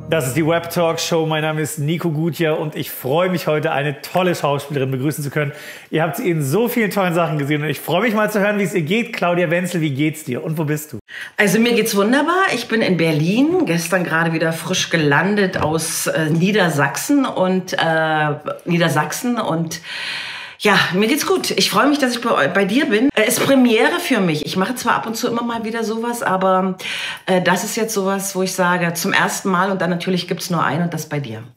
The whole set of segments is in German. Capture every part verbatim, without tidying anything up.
Das ist die Web Talk Show. Mein Name ist Nico Guttjer und ich freue mich heute, eine tolle Schauspielerin begrüßen zu können. Ihr habt sie in so vielen tollen Sachen gesehen und ich freue mich mal zu hören, wie es ihr geht. Claudia Wenzel, wie geht's dir und wo bist du? Also mir geht's wunderbar. Ich bin in Berlin, gestern gerade wieder frisch gelandet aus äh, Niedersachsen und äh, Niedersachsen und ja, mir geht's gut. Ich freue mich, dass ich bei, bei dir bin. Es ist Premiere für mich. Ich mache zwar ab und zu immer mal wieder sowas, aber äh, das ist jetzt sowas, wo ich sage, zum ersten Mal und dann natürlich gibt's nur einen und das bei dir.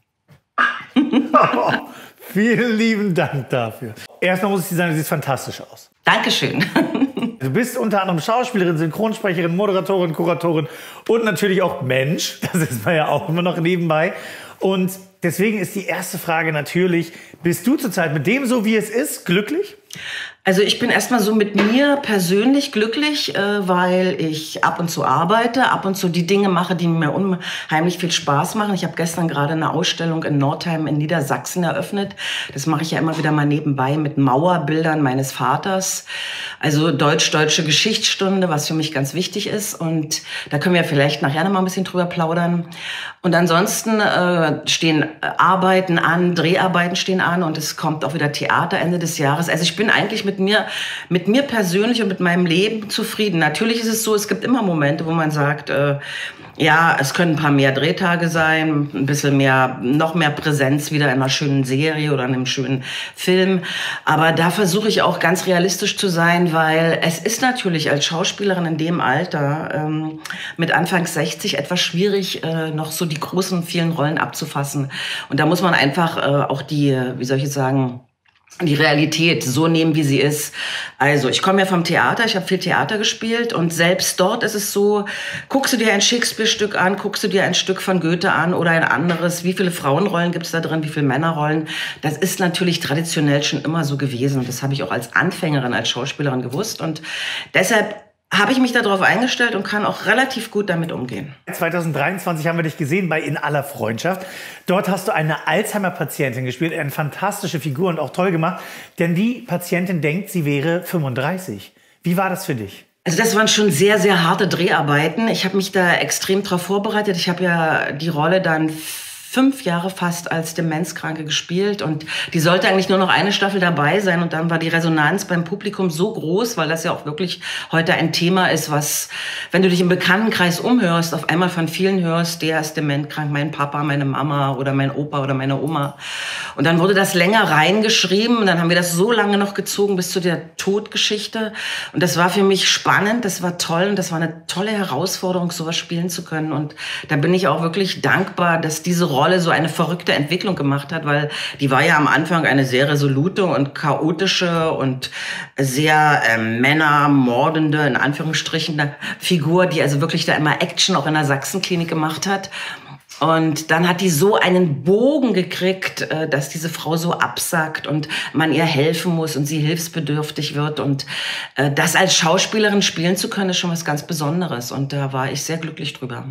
Oh, vielen lieben Dank dafür. Erstmal muss ich dir sagen, du siehst fantastisch aus. Dankeschön. Du bist unter anderem Schauspielerin, Synchronsprecherin, Moderatorin, Kuratorin und natürlich auch Mensch. Das ist man ja auch immer noch nebenbei. Und deswegen ist die erste Frage natürlich, bist du zurzeit mit dem, so wie es ist, glücklich? Also ich bin erstmal so mit mir persönlich glücklich, äh, weil ich ab und zu arbeite, ab und zu die Dinge mache, die mir unheimlich viel Spaß machen. Ich habe gestern gerade eine Ausstellung in Nordheim in Niedersachsen eröffnet. Das mache ich ja immer wieder mal nebenbei mit Mauerbildern meines Vaters. Also Deutsch-Deutsche Geschichtsstunde, was für mich ganz wichtig ist. Und da können wir vielleicht nachher noch mal ein bisschen drüber plaudern. Und ansonsten äh, stehen Arbeiten an, Dreharbeiten stehen an und es kommt auch wieder Theater Ende des Jahres. Also ich bin eigentlich mit mir, mit mir persönlich und mit meinem Leben zufrieden. Natürlich ist es so, es gibt immer Momente, wo man sagt, äh, ja, es können ein paar mehr Drehtage sein, ein bisschen mehr, noch mehr Präsenz wieder in einer schönen Serie oder in einem schönen Film. Aber da versuche ich auch ganz realistisch zu sein, weil es ist natürlich als Schauspielerin in dem Alter ähm, mit Anfang sechzig etwas schwierig, äh, noch so die großen, vielen Rollen abzufassen. Und da muss man einfach äh, auch die, wie soll ich jetzt sagen, die Realität so nehmen, wie sie ist. Also ich komme ja vom Theater, ich habe viel Theater gespielt und selbst dort ist es so, guckst du dir ein Shakespeare-Stück an, guckst du dir ein Stück von Goethe an oder ein anderes, wie viele Frauenrollen gibt es da drin, wie viele Männerrollen, das ist natürlich traditionell schon immer so gewesen und das habe ich auch als Anfängerin, als Schauspielerin gewusst und deshalb habe ich mich darauf eingestellt und kann auch relativ gut damit umgehen. zwanzig dreiundzwanzig haben wir dich gesehen bei In aller Freundschaft. Dort hast du eine Alzheimer-Patientin gespielt, eine fantastische Figur und auch toll gemacht, denn die Patientin denkt, sie wäre fünfunddreißig. Wie war das für dich? Also das waren schon sehr, sehr harte Dreharbeiten. Ich habe mich da extrem drauf vorbereitet. Ich habe ja die Rolle dann fünf Jahre fast als Demenzkranke gespielt und die sollte eigentlich nur noch eine Staffel dabei sein und dann war die Resonanz beim Publikum so groß, weil das ja auch wirklich heute ein Thema ist, was, wenn du dich im Bekanntenkreis umhörst, auf einmal von vielen hörst, der ist dementkrank, mein Papa, meine Mama oder mein Opa oder meine Oma. Und dann wurde das länger reingeschrieben und dann haben wir das so lange noch gezogen bis zu der Todgeschichte und das war für mich spannend, das war toll und das war eine tolle Herausforderung, sowas spielen zu können und da bin ich auch wirklich dankbar, dass diese Rolle Rolle so eine verrückte Entwicklung gemacht hat, weil die war ja am Anfang eine sehr resolute und chaotische und sehr äh, männermordende, in Anführungsstrichen, Figur, die also wirklich da immer Action auch in der Sachsenklinik gemacht hat. Und dann hat die so einen Bogen gekriegt, dass diese Frau so absackt und man ihr helfen muss und sie hilfsbedürftig wird. Und das als Schauspielerin spielen zu können, ist schon was ganz Besonderes. Und da war ich sehr glücklich drüber.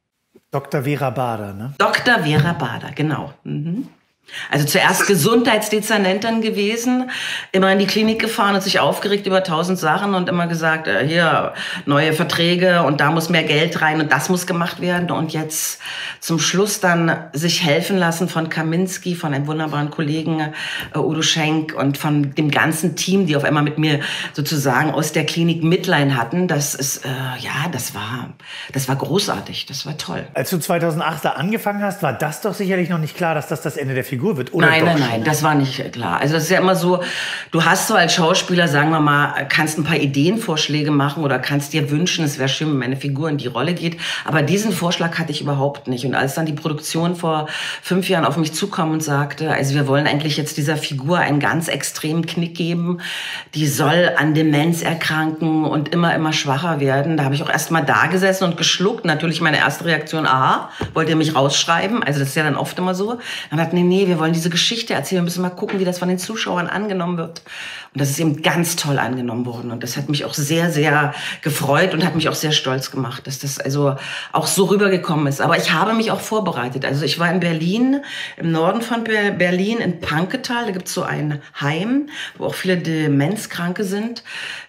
Doktor Vera Bader, ne? Doktor Vera Bader, genau. Mhm. Also zuerst Gesundheitsdezernentin gewesen, immer in die Klinik gefahren und sich aufgeregt über tausend Sachen und immer gesagt, äh, hier neue Verträge und da muss mehr Geld rein und das muss gemacht werden. Und jetzt zum Schluss dann sich helfen lassen von Kaminski, von einem wunderbaren Kollegen äh, Udo Schenk und von dem ganzen Team, die auf einmal mit mir sozusagen aus der Klinik Mitleid hatten. Das ist, äh, ja, das war, das war großartig, das war toll. Als du zweitausendacht da angefangen hast, war das doch sicherlich noch nicht klar, dass das das Ende der Figur wird, oder? Nein, nein, nein, das war nicht klar. Also das ist ja immer so, du hast so als Schauspieler, sagen wir mal, kannst ein paar Ideenvorschläge machen oder kannst dir wünschen, es wäre schön, wenn meine Figur in die Rolle geht. Aber diesen Vorschlag hatte ich überhaupt nicht. Und als dann die Produktion vor fünf Jahren auf mich zukam und sagte, also wir wollen eigentlich jetzt dieser Figur einen ganz extremen Knick geben, die soll an Demenz erkranken und immer, immer schwacher werden. Da habe ich auch erst mal da gesessen und geschluckt. Natürlich meine erste Reaktion, aha, wollt ihr mich rausschreiben? Also das ist ja dann oft immer so. Dann hat nee, nee, wir wollen diese Geschichte erzählen, wir müssen mal gucken, wie das von den Zuschauern angenommen wird. Und das ist eben ganz toll angenommen worden. Und das hat mich auch sehr, sehr gefreut und hat mich auch sehr stolz gemacht, dass das also auch so rübergekommen ist. Aber ich habe mich auch vorbereitet. Also ich war in Berlin, im Norden von Berlin, in Panketal. Da gibt es so ein Heim, wo auch viele Demenzkranke sind.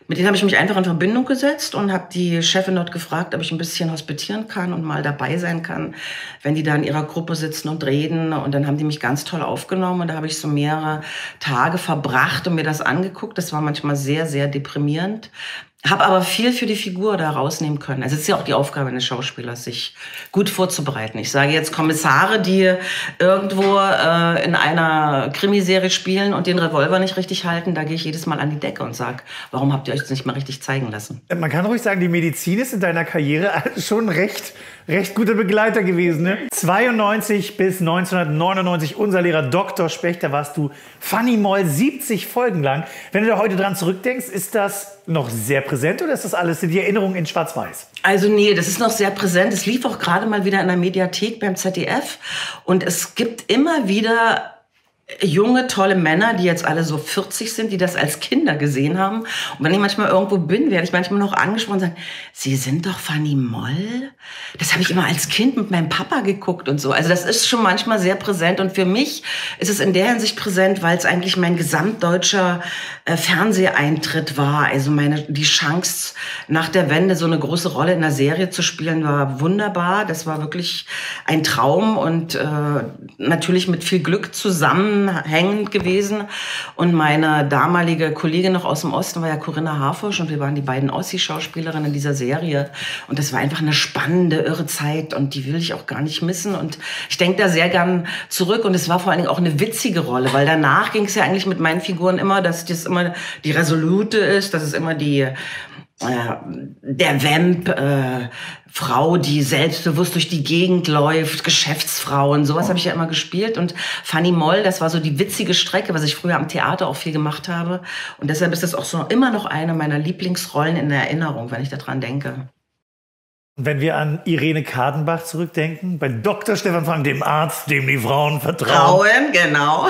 Mit denen habe ich mich einfach in Verbindung gesetzt und habe die Chefin dort gefragt, ob ich ein bisschen hospitieren kann und mal dabei sein kann, wenn die da in ihrer Gruppe sitzen und reden. Und dann haben die mich ganz toll aufgenommen und da habe ich so mehrere Tage verbracht und mir das angeguckt. Das war manchmal sehr, sehr deprimierend. Habe aber viel für die Figur da rausnehmen können. Also es ist ja auch die Aufgabe eines Schauspielers, sich gut vorzubereiten. Ich sage jetzt Kommissare, die irgendwo äh, in einer Krimiserie spielen und den Revolver nicht richtig halten, da gehe ich jedes Mal an die Decke und sage, warum habt ihr euch das nicht mal richtig zeigen lassen? Man kann ruhig sagen, die Medizin ist in deiner Karriere schon recht, recht guter Begleiter gewesen. Ne? zweiundneunzig bis neunzehnhundertneunundneunzig, unser Lehrer Doktor Specht, da warst du Fanny Moll siebzig Folgen lang. Wenn du da heute dran zurückdenkst, ist das noch sehr präsent oder ist das alles die Erinnerung in Schwarz-Weiß? Also nee, das ist noch sehr präsent. Es lief auch gerade mal wieder in der Mediathek beim Z D F. Und es gibt immer wieder junge, tolle Männer, die jetzt alle so vierzig sind, die das als Kinder gesehen haben. Und wenn ich manchmal irgendwo bin, werde ich manchmal noch angesprochen und sagen, Sie sind doch Fanny Moll? Das habe ich immer als Kind mit meinem Papa geguckt und so. Also das ist schon manchmal sehr präsent. Und für mich ist es in der Hinsicht präsent, weil es eigentlich mein gesamtdeutscher äh, Fernseheintritt war. Also meine, die Chance nach der Wende so eine große Rolle in der Serie zu spielen, war wunderbar. Das war wirklich ein Traum und äh, natürlich mit viel Glück zusammen hängend gewesen. Und meine damalige Kollegin noch aus dem Osten war ja Corinna Harfouch und wir waren die beiden Ossi-Schauspielerinnen in dieser Serie. Und das war einfach eine spannende, irre Zeit und die will ich auch gar nicht missen. Und ich denke da sehr gern zurück und es war vor allen Dingen auch eine witzige Rolle, weil danach ging es ja eigentlich mit meinen Figuren immer, dass das immer die Resolute ist, dass es immer die der Vamp, äh, Frau, die selbstbewusst durch die Gegend läuft, Geschäftsfrau und sowas habe ich ja immer gespielt. Und Fanny Moll, das war so die witzige Strecke, was ich früher am Theater auch viel gemacht habe. Und deshalb ist das auch so immer noch eine meiner Lieblingsrollen in der Erinnerung, wenn ich daran denke. Wenn wir an Irene Kadenbach zurückdenken, bei Doktor Stefan Frank, dem Arzt, dem die Frauen vertrauen. Frauen, genau.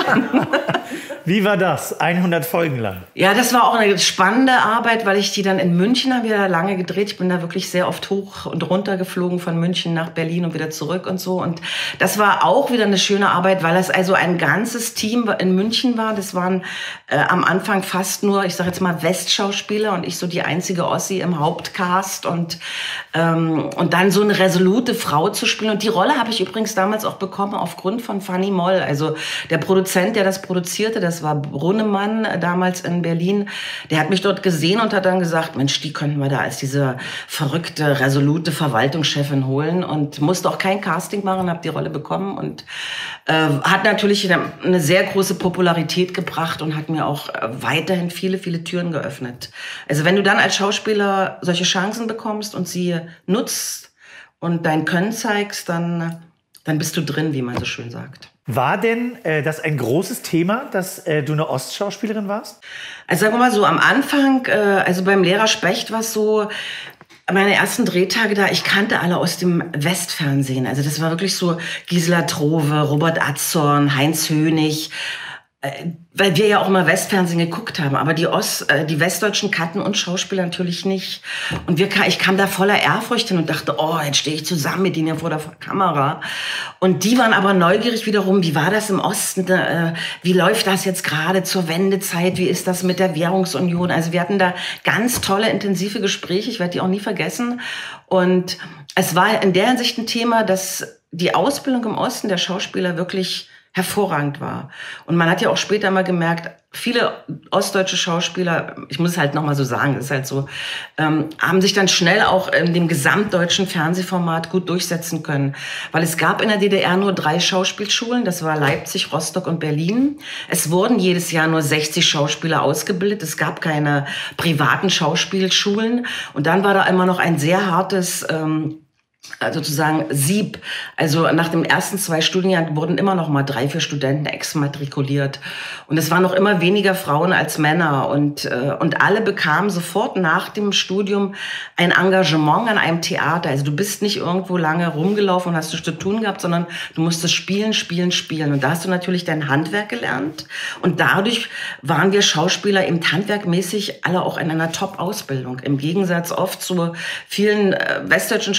Wie war das? hundert Folgen lang. Ja, das war auch eine spannende Arbeit, weil ich die dann in München habe ja lange gedreht. Ich bin da wirklich sehr oft hoch und runter geflogen von München nach Berlin und wieder zurück und so. Und das war auch wieder eine schöne Arbeit, weil das also ein ganzes Team in München war. Das waren äh, am Anfang fast nur, ich sage jetzt mal, Westschauspieler und ich so die einzige Ossi im Hauptcast. Und, ähm, und dann so eine resolute Frau zu spielen. Und die Rolle habe ich übrigens damals auch bekommen aufgrund von Fanny Moll. Also der Produzent, der das produzierte, das war Brunnemann damals in Berlin. Der hat mich dort gesehen und hat dann gesagt, Mensch, die könnten wir da als diese verrückte, resolute Verwaltungschefin holen und musste auch kein Casting machen, habe die Rolle bekommen und äh, hat natürlich eine, eine sehr große Popularität gebracht und hat mir auch äh, weiterhin viele, viele Türen geöffnet. Also wenn du dann als Schauspieler solche Chancen bekommst und sie nutzt und dein Können zeigst, dann, dann bist du drin, wie man so schön sagt. War denn äh, das ein großes Thema, dass äh, du eine Ostschauspielerin warst? Also sagen wir mal so, am Anfang, äh, also beim Lehrer Specht war es so, meine ersten Drehtage da, ich kannte alle aus dem Westfernsehen. Also das war wirklich so Gisela Trove, Robert Atzorn, Heinz Hönig, äh, weil wir ja auch immer Westfernsehen geguckt haben, aber die Ost, äh, die Westdeutschen kannten uns Schauspieler natürlich nicht. Und wir, ich kam da voller Ehrfurcht hin und dachte, oh, jetzt stehe ich zusammen mit denen vor der Kamera. Und die waren aber neugierig wiederum, wie war das im Osten, äh, wie läuft das jetzt gerade zur Wendezeit, wie ist das mit der Währungsunion? Also wir hatten da ganz tolle, intensive Gespräche, ich werde die auch nie vergessen. Und es war in der Hinsicht ein Thema, dass die Ausbildung im Osten der Schauspieler wirklich hervorragend war. Und man hat ja auch später mal gemerkt, viele ostdeutsche Schauspieler, ich muss es halt nochmal so sagen, das ist halt so, ähm, haben sich dann schnell auch in dem gesamtdeutschen Fernsehformat gut durchsetzen können. Weil es gab in der D D R nur drei Schauspielschulen, das war Leipzig, Rostock und Berlin. Es wurden jedes Jahr nur sechzig Schauspieler ausgebildet, es gab keine privaten Schauspielschulen. Und dann war da immer noch ein sehr hartes ähm, sozusagen Sieb. Also nach dem ersten zwei Studienjahren wurden immer noch mal drei, vier Studenten exmatrikuliert. Und es waren noch immer weniger Frauen als Männer. Und, äh, und alle bekamen sofort nach dem Studium ein Engagement an einem Theater. Also du bist nicht irgendwo lange rumgelaufen und hast nichts zu tun gehabt, sondern du musstest spielen, spielen, spielen. Und da hast du natürlich dein Handwerk gelernt. Und dadurch waren wir Schauspieler eben handwerkmäßig alle auch in einer Top-Ausbildung. Im Gegensatz oft zu vielen äh, westdeutschen Schauspielern, die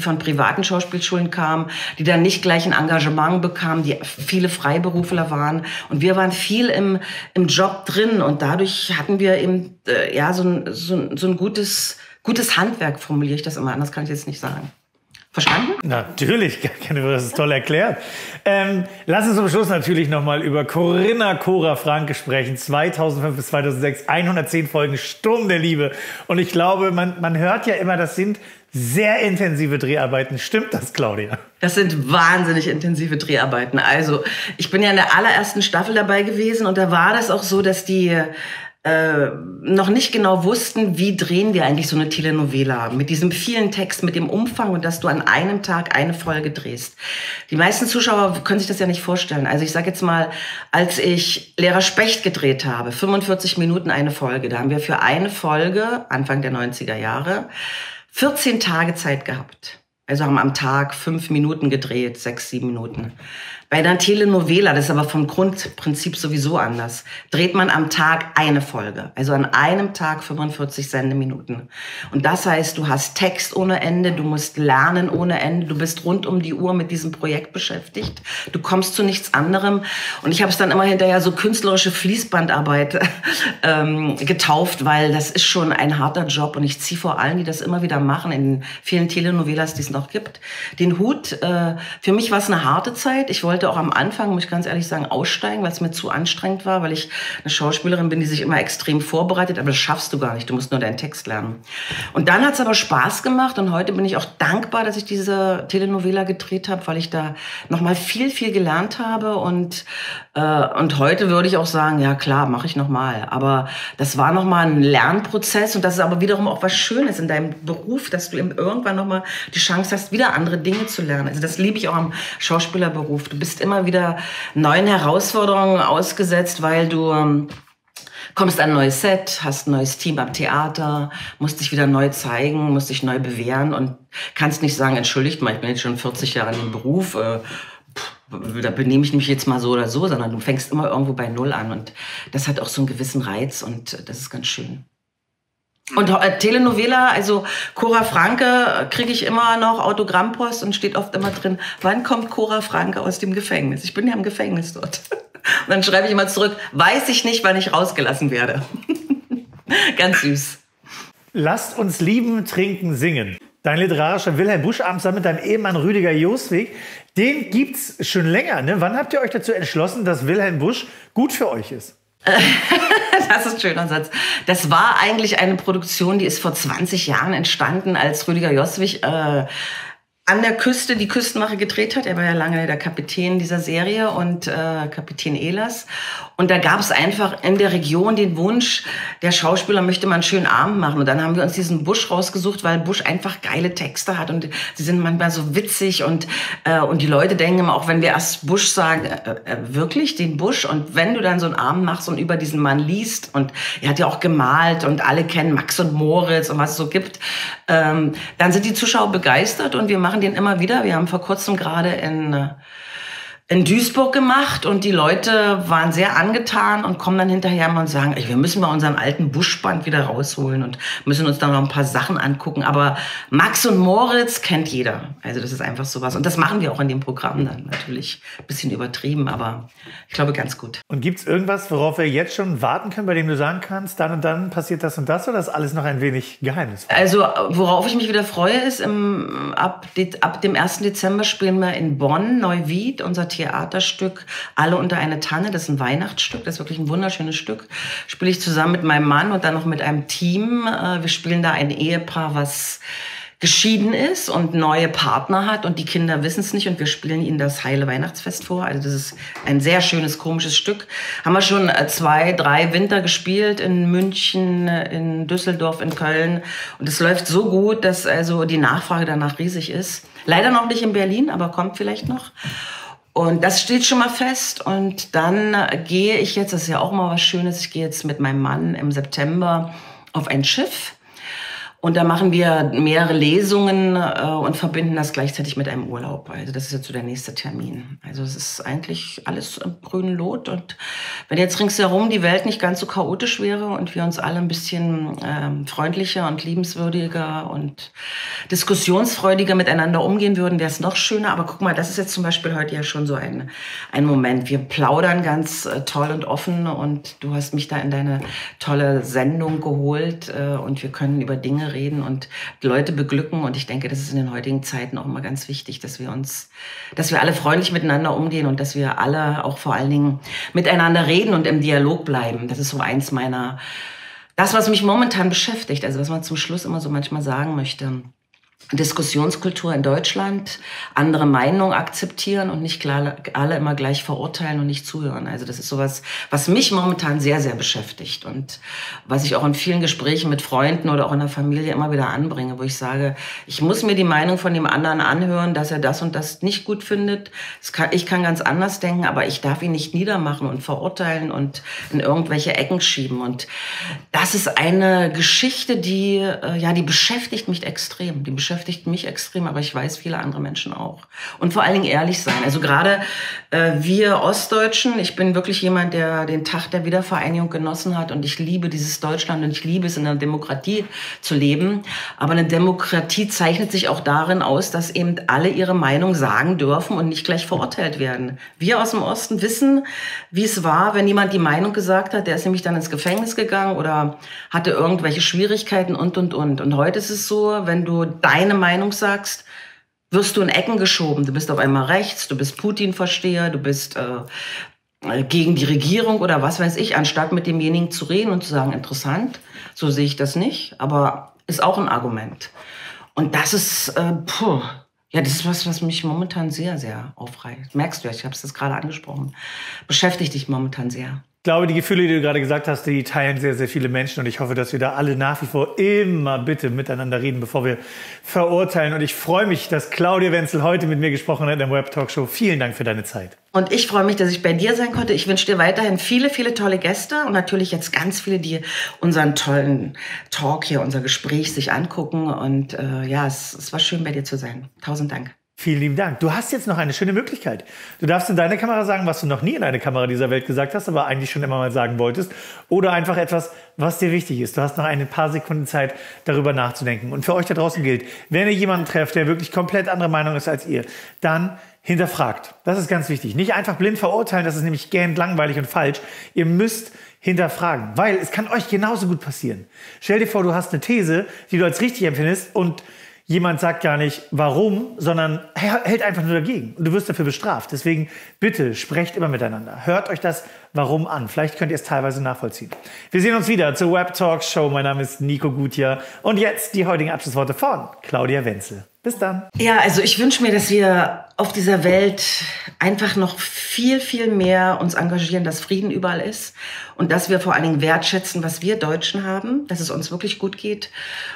von privaten Schauspielschulen kamen, die dann nicht gleich ein Engagement bekamen, die viele Freiberufler waren. Und wir waren viel im, im Job drin und dadurch hatten wir eben äh, ja, so, ein, so, ein, so ein gutes, gutes Handwerk, formuliere ich das immer, anders kann ich jetzt nicht sagen. Verstanden? Natürlich, das ist toll erklärt. Ähm, lass uns zum Schluss natürlich nochmal über Corinna Cora Franke sprechen. zweitausendfünf bis zweitausendsechs, hundertzehn Folgen, Sturm der Liebe. Und ich glaube, man, man hört ja immer, das sind sehr intensive Dreharbeiten. Stimmt das, Claudia? Das sind wahnsinnig intensive Dreharbeiten. Also, ich bin ja in der allerersten Staffel dabei gewesen und da war das auch so, dass die Äh, noch nicht genau wussten, wie drehen wir eigentlich so eine Telenovela. Mit diesem vielen Text, mit dem Umfang und dass du an einem Tag eine Folge drehst. Die meisten Zuschauer können sich das ja nicht vorstellen. Also ich sage jetzt mal, als ich Lehrer Specht gedreht habe, fünfundvierzig Minuten eine Folge, da haben wir für eine Folge, Anfang der neunziger Jahre, vierzehn Tage Zeit gehabt. Also haben am Tag fünf Minuten gedreht, sechs, sieben Minuten. Bei einer Telenovela, das ist aber vom Grundprinzip sowieso anders, dreht man am Tag eine Folge. Also an einem Tag fünfundvierzig Sendeminuten. Und das heißt, du hast Text ohne Ende, du musst lernen ohne Ende, du bist rund um die Uhr mit diesem Projekt beschäftigt. Du kommst zu nichts anderem. Und ich habe es dann immer hinterher so künstlerische Fließbandarbeit ähm, getauft, weil das ist schon ein harter Job. Und ich ziehe vor allen, die das immer wieder machen, in vielen Telenovelas, die es noch gibt, den Hut. Äh, für mich war es eine harte Zeit. Ich wollte auch am Anfang, muss ich ganz ehrlich sagen, aussteigen, weil es mir zu anstrengend war, weil ich eine Schauspielerin bin, die sich immer extrem vorbereitet, aber das schaffst du gar nicht, du musst nur deinen Text lernen. Und dann hat es aber Spaß gemacht und heute bin ich auch dankbar, dass ich diese Telenovela gedreht habe, weil ich da nochmal viel, viel gelernt habe und, äh, und heute würde ich auch sagen, ja klar, mache ich nochmal, aber das war nochmal ein Lernprozess und das ist aber wiederum auch was Schönes in deinem Beruf, dass du eben irgendwann nochmal die Chance hast, wieder andere Dinge zu lernen. Also das liebe ich auch am Schauspielerberuf. Du bist immer wieder neuen Herausforderungen ausgesetzt, weil du ähm, kommst an ein neues Set, hast ein neues Team am Theater, musst dich wieder neu zeigen, musst dich neu bewähren und kannst nicht sagen, entschuldigt mal, ich bin jetzt schon vierzig Jahre im Beruf, äh, pff, da benehme ich mich jetzt mal so oder so, sondern du fängst immer irgendwo bei Null an und das hat auch so einen gewissen Reiz und das ist ganz schön. Und äh, Telenovela, also Cora Franke, kriege ich immer noch Autogrammpost und steht oft immer drin, wann kommt Cora Franke aus dem Gefängnis? Ich bin ja im Gefängnis dort. Und dann schreibe ich immer zurück, weiß ich nicht, wann ich rausgelassen werde. Ganz süß. Lasst uns lieben, trinken, singen. Dein literarischer Wilhelm Busch-Abend zusammen mit deinem Ehemann Rüdiger Joswig, den gibt's schon länger, ne? Wann habt ihr euch dazu entschlossen, dass Wilhelm Busch gut für euch ist? Das ist ein schöner Satz. Das war eigentlich eine Produktion, die ist vor zwanzig Jahren entstanden, als Rüdiger Joswig äh, an der Küste die Küstenwache gedreht hat. Er war ja lange der Kapitän dieser Serie und äh, Kapitän Ehlers. Und da gab es einfach in der Region den Wunsch, der Schauspieler möchte mal einen schönen Abend machen. Und dann haben wir uns diesen Busch rausgesucht, weil Busch einfach geile Texte hat. Und sie sind manchmal so witzig. Und, äh, und die Leute denken immer, auch wenn wir erst Busch sagen, äh, äh, wirklich den Busch? Und wenn du dann so einen Abend machst und über diesen Mann liest, und er hat ja auch gemalt und alle kennen Max und Moritz und was es so gibt, ähm, dann sind die Zuschauer begeistert und wir machen den immer wieder. Wir haben vor kurzem gerade in... in Duisburg gemacht und die Leute waren sehr angetan und kommen dann hinterher und sagen, ey, wir müssen mal unseren alten Buschband wieder rausholen und müssen uns dann noch ein paar Sachen angucken. Aber Max und Moritz kennt jeder. Also das ist einfach sowas. Und das machen wir auch in dem Programm dann natürlich. Ein bisschen übertrieben, aber ich glaube ganz gut. Und gibt es irgendwas, worauf wir jetzt schon warten können, bei dem du sagen kannst, dann und dann passiert das und das, oder ist alles noch ein wenig geheimnisvoll? Also worauf ich mich wieder freue, ist, im, ab, ab dem ersten Dezember spielen wir in Bonn, Neuwied, unser Theaterstück Alle unter eine Tanne. Das ist ein Weihnachtsstück, das ist wirklich ein wunderschönes Stück. Spiele ich zusammen mit meinem Mann und dann noch mit einem Team. Wir spielen da ein Ehepaar, was geschieden ist und neue Partner hat und die Kinder wissen es nicht und wir spielen ihnen das heile Weihnachtsfest vor. Also das ist ein sehr schönes, komisches Stück. Haben wir schon zwei, drei Winter gespielt in München, in Düsseldorf, in Köln und es läuft so gut, dass also die Nachfrage danach riesig ist. Leider noch nicht in Berlin, aber kommt vielleicht noch. Und das steht schon mal fest. Und dann gehe ich jetzt, das ist ja auch mal was Schönes, ich gehe jetzt mit meinem Mann im September auf ein Schiff. Und da machen wir mehrere Lesungen äh, und verbinden das gleichzeitig mit einem Urlaub. Also das ist jetzt so der nächste Termin. Also es ist eigentlich alles im grünen Lot. Und wenn jetzt ringsherum die Welt nicht ganz so chaotisch wäre und wir uns alle ein bisschen ähm, freundlicher und liebenswürdiger und diskussionsfreudiger miteinander umgehen würden, wäre es noch schöner. Aber guck mal, das ist jetzt zum Beispiel heute ja schon so ein, ein Moment. Wir plaudern ganz äh, toll und offen und du hast mich da in deine tolle Sendung geholt äh, und wir können über Dinge reden und Leute beglücken. Und ich denke, das ist in den heutigen Zeiten auch immer ganz wichtig, dass wir uns, dass wir alle freundlich miteinander umgehen und dass wir alle auch vor allen Dingen miteinander reden und im Dialog bleiben. Das ist so eins meiner, das, was mich momentan beschäftigt, also was man zum Schluss immer so manchmal sagen möchte. Diskussionskultur in Deutschland, andere Meinungen akzeptieren und nicht klar, alle immer gleich verurteilen und nicht zuhören. Also das ist sowas, was mich momentan sehr, sehr beschäftigt und was ich auch in vielen Gesprächen mit Freunden oder auch in der Familie immer wieder anbringe, wo ich sage, ich muss mir die Meinung von dem anderen anhören, dass er das und das nicht gut findet. Kann, ich kann ganz anders denken, aber ich darf ihn nicht niedermachen und verurteilen und in irgendwelche Ecken schieben. Und das ist eine Geschichte, die, ja, die beschäftigt mich extrem. Die beschäftigt mich extrem, aber ich weiß, viele andere Menschen auch. Und vor allen Dingen ehrlich sein. Also gerade äh, wir Ostdeutschen, ich bin wirklich jemand, der den Tag der Wiedervereinigung genossen hat und ich liebe dieses Deutschland und ich liebe es, in einer Demokratie zu leben. Aber eine Demokratie zeichnet sich auch darin aus, dass eben alle ihre Meinung sagen dürfen und nicht gleich verurteilt werden. Wir aus dem Osten wissen, wie es war, wenn jemand die Meinung gesagt hat, der ist nämlich dann ins Gefängnis gegangen oder hatte irgendwelche Schwierigkeiten und, und, und. Und heute ist es so, wenn du deine Meinung sagst, wirst du in Ecken geschoben. Du bist auf einmal rechts, du bist Putin-Versteher, du bist äh, gegen die Regierung oder was weiß ich, anstatt mit demjenigen zu reden und zu sagen, interessant, so sehe ich das nicht, aber ist auch ein Argument. Und das ist, äh, puh, ja, das ist was, was mich momentan sehr, sehr aufreißt. Merkst du, ich habe es das gerade angesprochen, beschäftigt dich momentan sehr. Ich glaube, die Gefühle, die du gerade gesagt hast, die teilen sehr, sehr viele Menschen. Und ich hoffe, dass wir da alle nach wie vor immer bitte miteinander reden, bevor wir verurteilen. Und ich freue mich, dass Claudia Wenzel heute mit mir gesprochen hat in der Web Talkshow. Vielen Dank für deine Zeit. Und ich freue mich, dass ich bei dir sein konnte. Ich wünsche dir weiterhin viele, viele tolle Gäste und natürlich jetzt ganz viele, die unseren tollen Talk hier, unser Gespräch sich angucken. Und äh, ja, es, es war schön, bei dir zu sein. Tausend Dank. Vielen lieben Dank. Du hast jetzt noch eine schöne Möglichkeit. Du darfst in deine Kamera sagen, was du noch nie in eine Kamera dieser Welt gesagt hast, aber eigentlich schon immer mal sagen wolltest. Oder einfach etwas, was dir wichtig ist. Du hast noch ein paar Sekunden Zeit, darüber nachzudenken. Und für euch da draußen gilt, wenn ihr jemanden trefft, der wirklich komplett andere Meinung ist als ihr, dann hinterfragt. Das ist ganz wichtig. Nicht einfach blind verurteilen, das ist nämlich gähnt langweilig und falsch. Ihr müsst hinterfragen, weil es kann euch genauso gut passieren. Stell dir vor, du hast eine These, die du als richtig empfindest und jemand sagt gar nicht, warum, sondern hält einfach nur dagegen. Und du wirst dafür bestraft. Deswegen bitte sprecht immer miteinander. Hört euch das Warum an. Vielleicht könnt ihr es teilweise nachvollziehen. Wir sehen uns wieder zur Web Talk Show. Mein Name ist Nico Gutjahr. Und jetzt die heutigen Abschlussworte von Claudia Wenzel. Bis dann. Ja, also ich wünsche mir, dass wir auf dieser Welt einfach noch viel, viel mehr uns engagieren, dass Frieden überall ist. Und dass wir vor allen Dingen wertschätzen, was wir Deutschen haben. Dass es uns wirklich gut geht.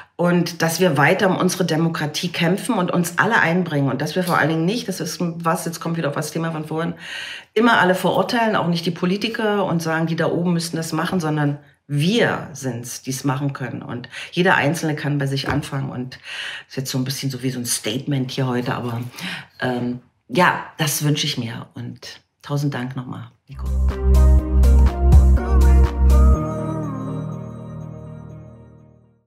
Und dass wir weiter um unsere Demokratie kämpfen und uns alle einbringen. Und dass wir vor allen Dingen nicht, das ist was, jetzt kommt wieder auf das Thema von vorhin, immer alle verurteilen, auch nicht die Politiker und sagen, die da oben müssten das machen, sondern wir sind's, die es machen können. Und jeder Einzelne kann bei sich anfangen. Und das ist jetzt so ein bisschen so wie so ein Statement hier heute. Aber ähm, ja, das wünsche ich mir. Und tausend Dank nochmal, Nico.